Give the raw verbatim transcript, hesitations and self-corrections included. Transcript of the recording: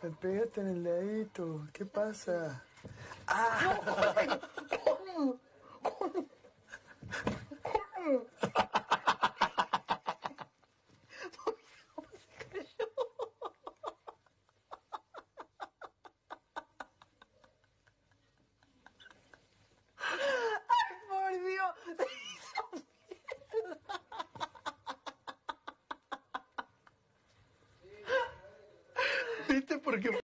Me pegaste en el dedito. ¿Qué pasa? ¡Ah! ¿Cómo? ¿Cómo? ¿Cómo? ¡Ay, por Dios! ¿Viste? Porque